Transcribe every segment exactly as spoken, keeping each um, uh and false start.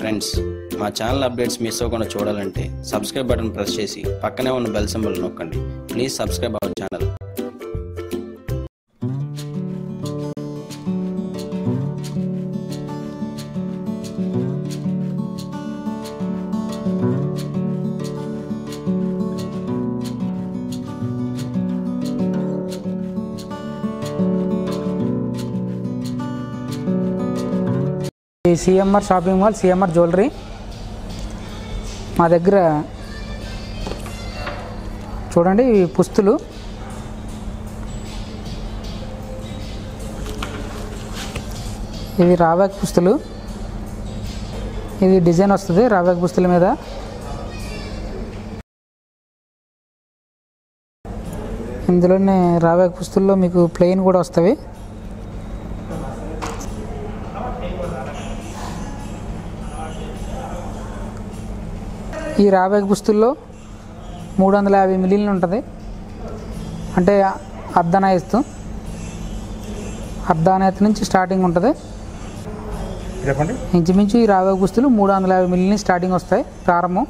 Friends, మా channel updates miss అవ్వకుండా చూడాలంటే సబ్స్క్రైబ్ బటన్ ప్రెస్ చేసి పక్కనే ఉన్న బెల్ సింబల్ నొక్కండి. Please subscribe our channel. C M R Shopping Mall, C M R Jewellery. మా దగ్గర చూడండి పుస్తులు, ఇవి రావాక్ పుస్తులు. ఇది డిజైన్ వస్తుంది రావాక్ పుస్తుల మీద. ఇందులోనే రావాక్ పుస్తుల్లో మీకు ప్లెయిన్ కూడా వస్తాయి. ఈ రావాక్ పుస్తుల్లో మూడు వందల యాభై మిల్లీలు ఉంటుంది. అంటే అర్ధనాయస్తు అర్ధనాయత్ నుంచి స్టార్టింగ్ ఉంటుంది. ఇంచుమించు ఈ రావాక్ పుస్తులు మూడు వందల యాభై మిల్లీల నుంచి స్టార్టింగ్ వస్తాయి ప్రారంభం.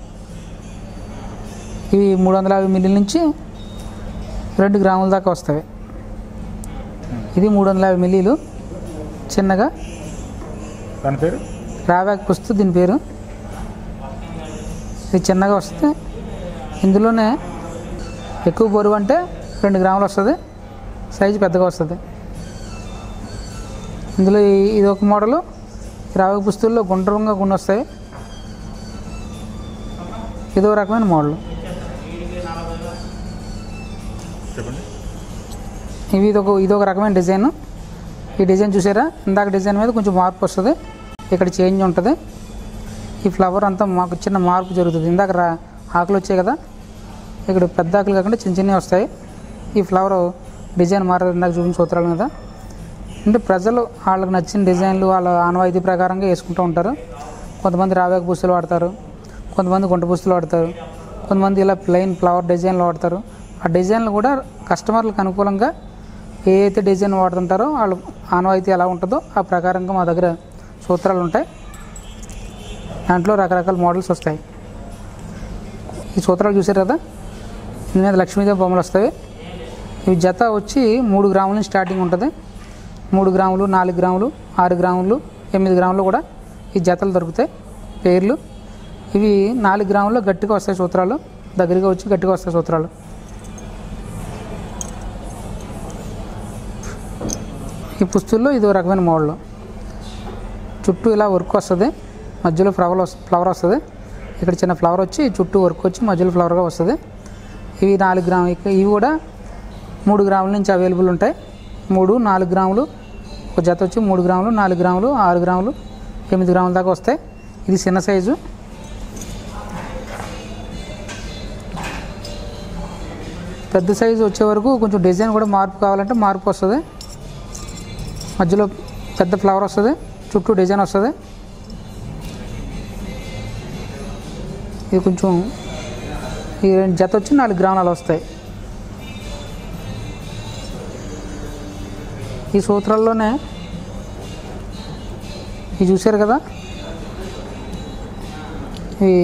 ఇవి మూడు వందల యాభై మిల్లీల నుంచి రెండు గ్రాముల దాకా వస్తాయి. ఇది మూడు వందల యాభై మిల్లీలు చిన్నగా. దాని పేరు రావాక్ పుస్తు, దీని పేరు. ఇది చిన్నగా వస్తుంది. ఇందులోనే ఎక్కువ బరువు అంటే రెండు గ్రాములు వస్తుంది, సైజు పెద్దగా వస్తుంది. ఇందులో ఇది ఒక మోడలు. రావాక్ పుస్తుల్లో గుండ్రంగా గుండె వస్తాయి. ఇదో రకమైన మోడల్. ఇవి ఇదొక ఇదొక రకమైన డిజైన్. ఈ డిజైన్ చూసారా, ఇందాక డిజైన్ మీద కొంచెం మార్పు వస్తుంది, ఇక్కడ చేంజ్ ఉంటుంది. ఈ ఫ్లవర్ అంతా మాకు చిన్న మార్పు జరుగుతుంది. ఇందాక రా ఆకులు వచ్చాయి కదా, ఇక్కడ పెద్ద ఆకులు కాకుండా చిన్న చిన్నవి వస్తాయి. ఈ ఫ్లవర్ డిజైన్ మారదు, ఇందాక చూపించిన సూత్రాల మీద. అంటే ప్రజలు వాళ్ళకి నచ్చిన డిజైన్లు వాళ్ళ ఆనవాయితీ ప్రకారంగా వేసుకుంటూ ఉంటారు. కొంతమంది రావాక్ పుస్తులు వాడతారు, కొంతమంది గుంట పుస్తులు వాడతారు, కొంతమంది ఇలా ప్లెయిన్ ఫ్లవర్ డిజైన్లు వాడతారు. ఆ డిజైన్లు కూడా కస్టమర్లకు అనుకూలంగా ఏ అయితే డిజైన్ వాడుతుంటారో వాళ్ళ ఆనవాయితీ ఎలా ఉంటుందో ఆ ప్రకారంగా మా దగ్గర సూత్రాలు ఉంటాయి. దాంట్లో రకరకాల మోడల్స్ వస్తాయి. ఈ సూత్రాలు చూసారు కదా, దీని మీద లక్ష్మీదేవి బొమ్మలు వస్తాయి. ఇవి జత వచ్చి మూడు గ్రాముల నుంచి స్టార్టింగ్ ఉంటుంది. మూడు గ్రాములు, నాలుగు గ్రాములు, ఆరు గ్రాములు, ఎనిమిది గ్రాములు కూడా ఈ జతలు దొరుకుతాయి పేర్లు. ఇవి నాలుగు గ్రాముల్లో గట్టిగా వస్తాయి సూత్రాలు, దగ్గరగా వచ్చి గట్టిగా వస్తాయి సూత్రాలు. ఈ పుస్తుల్లో ఇది ఒక రకమైన మోడల్. చుట్టూ ఇలా వర్క్ వస్తుంది, మధ్యలో ఫ్లవర్ ఫ్లవర్ వస్తుంది. ఇక్కడ చిన్న ఫ్లవర్ వచ్చి చుట్టూ వర్క్ వచ్చి మధ్యలో ఫ్లవర్గా వస్తుంది. ఇవి నాలుగు గ్రాములు. ఇవి కూడా మూడు గ్రాముల నుంచి అవైలబుల్ ఉంటాయి. మూడు, నాలుగు గ్రాములు ఒక జత వచ్చి మూడు గ్రాములు, నాలుగు గ్రాములు, ఆరు గ్రాములు, ఎనిమిది గ్రాముల దాకా వస్తాయి. ఇది చిన్న సైజు. పెద్ద సైజు వచ్చే వరకు కొంచెం డిజైన్ కూడా మార్పు కావాలంటే మార్పు వస్తుంది. మధ్యలో పెద్ద ఫ్లవర్ వస్తుంది, చుట్టూ డిజైన్ వస్తుంది. ఇది కొంచెం ఈ రెండు జత వచ్చి నాలుగు గ్రాములు వస్తాయి. ఈ సూత్రాల్లోనే ఇది చూసారు కదా, ఈ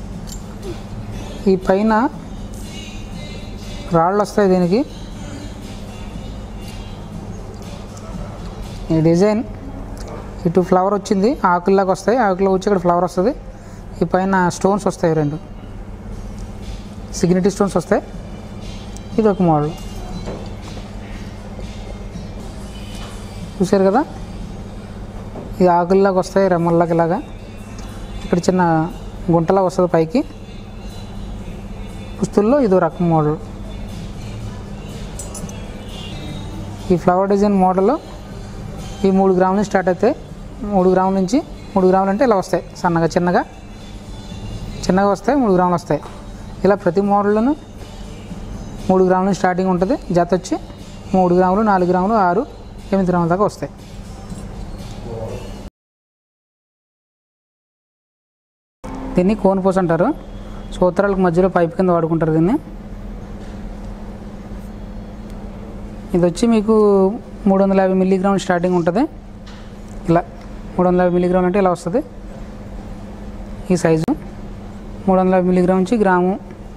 ఈ పైన రాళ్ళు వస్తాయి దీనికి. ఈ డిజైన్ ఇటు ఫ్లవర్ వచ్చింది, ఆకుల్లాగా వస్తాయి, ఆకుల్లో వచ్చి ఇక్కడ ఫ్లవర్ వస్తుంది. ఈ పైన స్టోన్స్ వస్తాయి, రెండు సిగ్నిటీ స్టోన్స్ వస్తాయి. ఇది ఒక మోడల్ చూసారు కదా. ఇది ఆకుల్లాగా వస్తాయి, రెమ్మల్లాగా ఇలాగా. ఇక్కడ చిన్న గుంటలా వస్తుంది పైకి. పుస్తుల్లో ఇదో రకం మోడల్. ఈ ఫ్లవర్ డిజైన్ మోడల్ ఈ మూడు గ్రాముల నుంచి స్టార్ట్ అవుతాయి. మూడు గ్రాముల నుంచి మూడు గ్రాములు అంటే ఇలా వస్తాయి, సన్నగా చిన్నగా చిన్నగా వస్తాయి, మూడు గ్రాములు వస్తాయి. ఇలా ప్రతి మోడల్లోనూ మూడు గ్రాముల నుంచి స్టార్టింగ్ ఉంటుంది. జత వచ్చి మూడు గ్రాములు, నాలుగు గ్రాములు, ఆరు, ఎనిమిది గ్రాముల దాకా వస్తాయి. దీన్ని కోన్ పోస్ అంటారు. సూత్రాలకు మధ్యలో పైప్ కింద వాడుకుంటారు దీన్ని. ఇది వచ్చి మీకు మూడు వందల యాభై మిల్లీగ్రాములు స్టార్టింగ్ ఉంటుంది. ఇలా మూడు వందల యాభై మిల్లీగ్రాములు అంటే ఇలా వస్తుంది. ఈ సైజు మూడు వందల యాభై మిల్లీగ్రామ్ నుంచి గ్రాము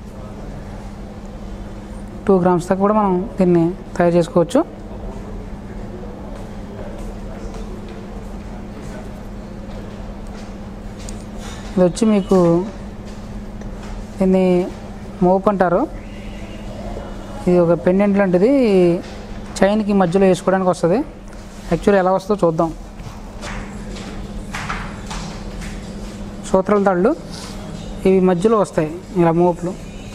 టూ గ్రామ్స్ దాకా కూడా మనం దీన్ని తయారు చేసుకోవచ్చు. ఇది వచ్చి మీకు దీన్ని మోప్ అంటారు. ఇది ఒక పెండెంట్ లాంటిది, చైన్కి మధ్యలో వేసుకోవడానికి వస్తుంది. యాక్చువల్లీ ఎలా వస్తుందో చూద్దాం. సూత్రాల తాళ్ళు ఇవి మధ్యలో వస్తాయి, ఇలా మోపులు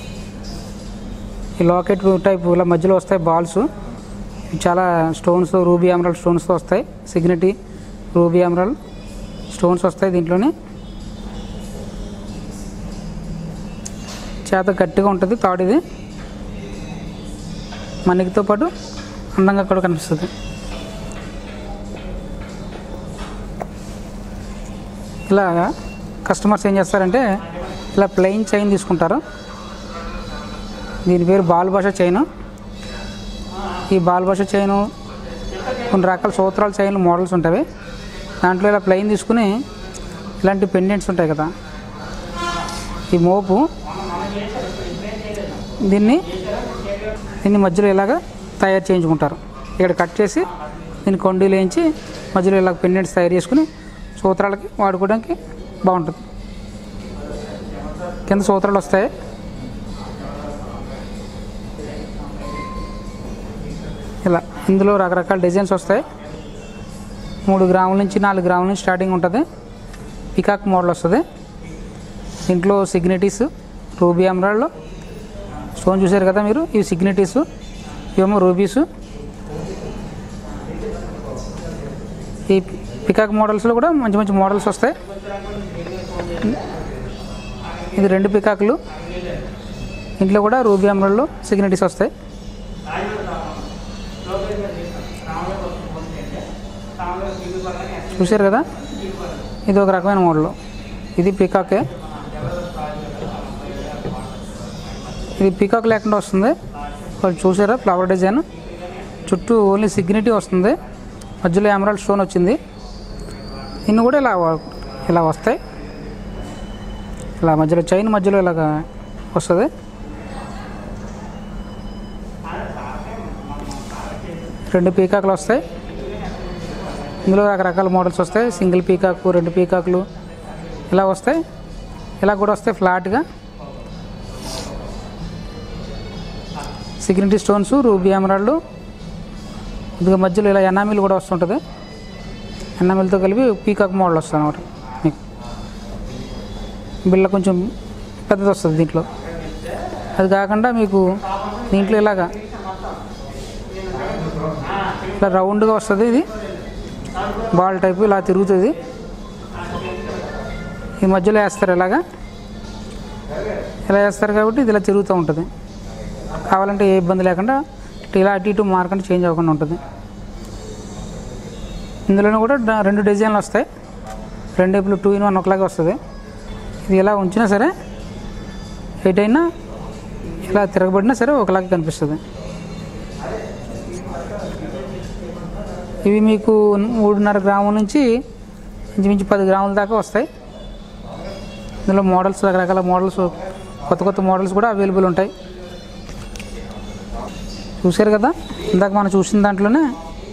ఈ లాకెట్ టైప్ ఇలా మధ్యలో వస్తాయి బాల్స్. చాలా స్టోన్స్, రూబీ ఎమరాల్డ్ స్టోన్స్తో వస్తాయి. సిగ్నిటీ రూబీ ఎమరాల్డ్ స్టోన్స్ వస్తాయి దీంట్లోనే. చేత గట్టిగా ఉంటుంది తాడు. ఇది మన్నికతో పాటు అందంగా కూడా కనిపిస్తుంది. ఇలాగా కస్టమర్స్ ఏం చేస్తారంటే ఇలా ప్లెయిన్ చైన్ తీసుకుంటారు. దీని పేరు బాల్ భాష చైను. ఈ బాల్ భాష చైను కొన్ని రకాల సూత్రాల చైన్లు మోడల్స్ ఉంటాయి. దాంట్లో ఇలా ప్లెయిన్ తీసుకుని ఇలాంటి పెండెంట్స్ ఉంటాయి కదా, ఈ మోపు దీన్ని దీన్ని మధ్యలో ఇలాగా తయారు చేయించుకుంటారు. ఇక్కడ కట్ చేసి దీన్ని కొండీలు వేయించి మధ్యలో ఇలాగ పెండెంట్స్ తయారు చేసుకుని సూత్రాలకి వాడుకోవడానికి బాగుంటుంది. కింద సూత్రాలు వస్తాయి. ఇలా ఇందులో రకరకాల డిజైన్స్ వస్తాయి. మూడు గ్రాముల నుంచి నాలుగు గ్రాముల నుంచి స్టార్టింగ్ ఉంటుంది. పికాక్ మోడల్ వస్తుంది. దీంట్లో సిగ్నిటీస్, రూబీ ఎమరాల్డ్ స్టోన్ చూసారు కదా మీరు, ఇవి సిగ్నిటీస్, ఇవేమో రూబీస్. ఈ పికాక్ మోడల్స్లో కూడా మంచి మంచి మోడల్స్ వస్తాయి. ఇది రెండు పికాకులు, ఇంట్లో కూడా రూబీ ఎమరాల్డ్ సిగ్నిటీస్ వస్తాయి. చూసారు కదా, ఇది ఒక రకమైన మోడల్. ఇది పీకాకే. ఇది పీకాక్ లేకుండా వస్తుంది. వాళ్ళు చూసారా ఫ్లవర్ డిజైన్, చుట్టూ ఓన్లీ సిగ్నిటీ వస్తుంది, మధ్యలో ఎమరాల్డ్ స్టోన్ వచ్చింది. ఇన్ని కూడా ఇలా ఇలా వస్తాయి. ఇలా మధ్యలో చైన్ మధ్యలో ఇలాగా వస్తుంది. రెండు పీకాకులు వస్తాయి. ఇందులో రకరకాల మోడల్స్ వస్తాయి. సింగిల్ పీకాకు, రెండు పీకాకులు ఇలా వస్తాయి. ఇలా కూడా వస్తాయి ఫ్లాట్గా. సిగ్నిటీ స్టోన్స్, రూబీ ఎమరాల్డ్, ఇదిగో మధ్యలో ఇలా ఎనామిల్ కూడా వస్తుంటుంది. ఎనామిల్తో కలిపి పీకాక్ మోడల్ వస్తుంది అన్నమాట. మీకు బిళ్ళ కొంచెం పెద్దది వస్తుంది దీంట్లో. అది కాకుండా మీకు దీంట్లో ఇలాగా ఇలా రౌండ్గా వస్తుంది. ఇది బాల్ టైపు ఇలా తిరుగుతుంది. ఈ మధ్యలో వేస్తారు, ఇలాగా ఇలా వేస్తారు కాబట్టి ఇది ఇలా తిరుగుతూ ఉంటుంది. కావాలంటే ఏ ఇబ్బంది లేకుండా ఇలా అటు ఇటు మార్కంటే చేంజ్ అవ్వకుండా ఉంటుంది. ఇందులోనే కూడా రెండు డిజైన్లు వస్తాయి. రెండు వైపులు టూ ఇన్ వన్ ఒకలాగే వస్తుంది. ఇది ఎలా ఉంచినా సరే, ఎటైనా ఇలా తిరగబడినా సరే ఒకలాగే కనిపిస్తుంది. ఇవి మీకు మూడున్నర గ్రాముల నుంచి ఇంచుమించు పది గ్రాముల దాకా వస్తాయి. ఇందులో మోడల్స్, రకరకాల మోడల్స్, కొత్త కొత్త మోడల్స్ కూడా అవైలబుల్ ఉంటాయి. చూసారు కదా, ఇందాక మనం చూసిన దాంట్లోనే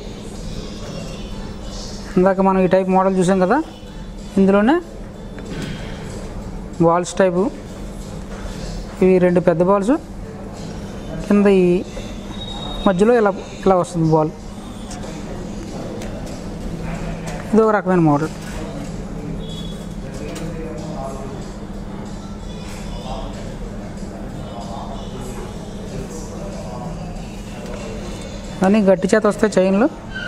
ఇందాక మనం ఈ టైప్ మోడల్ చూసాం కదా, ఇందులోనే బాల్స్ టైపు. ఇవి రెండు పెద్ద బాల్స్, కింద ఈ మధ్యలో ఇలా ఇలా వస్తుంది బాల్. ఇది ఒక రకమైన మోడల్. అన్నీ గట్టి చేత వస్తాయి. చైన్లు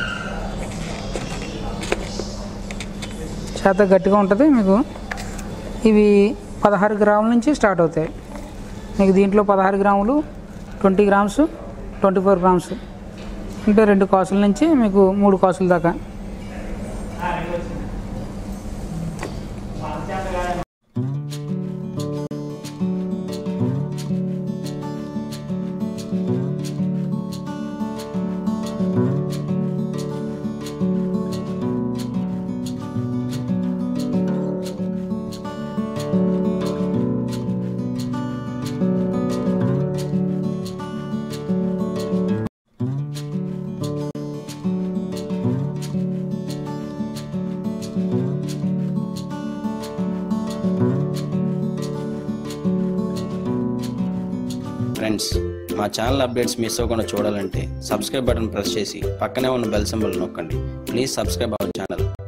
చేత గట్టిగా ఉంటుంది. మీకు ఇవి పదహారు గ్రాముల నుంచి స్టార్ట్ అవుతాయి. మీకు దీంట్లో పదహారు గ్రాములు, twenty grams, twenty four grams అంటే రెండు కాసుల నుంచి మీకు మూడు కాసుల దాకా. ఫ్రెండ్స్, మా ఛానల్ అప్డేట్స్ మిస్ అవ్వకుండా చూడాలంటే సబ్స్క్రైబ్ బటన్ ప్రెస్ చేసి పక్కనే ఉన్న బెల్ సింబల్ నొక్కండి. Please subscribe our channel.